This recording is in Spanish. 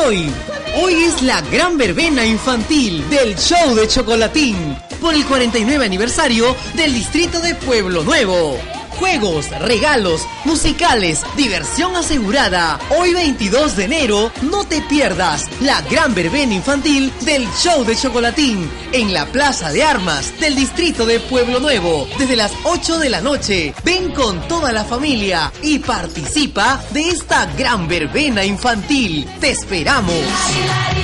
Hoy es la gran verbena infantil del show de Chocolatín por el 49 aniversario del distrito de Pueblo Nuevo. Juegos, regalos, musicales, diversión asegurada. Hoy 22 de enero, no te pierdas la gran verbena infantil del show de Chocolatín en la Plaza de Armas del distrito de Pueblo Nuevo desde las 8 de la noche. Ven con toda la familia y participa de esta gran verbena infantil. ¡Te esperamos!